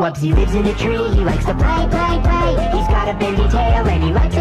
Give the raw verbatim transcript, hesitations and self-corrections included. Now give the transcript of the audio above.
Wubsy lives in a tree, he likes to play, play, play. He's got a bendy tail and he likes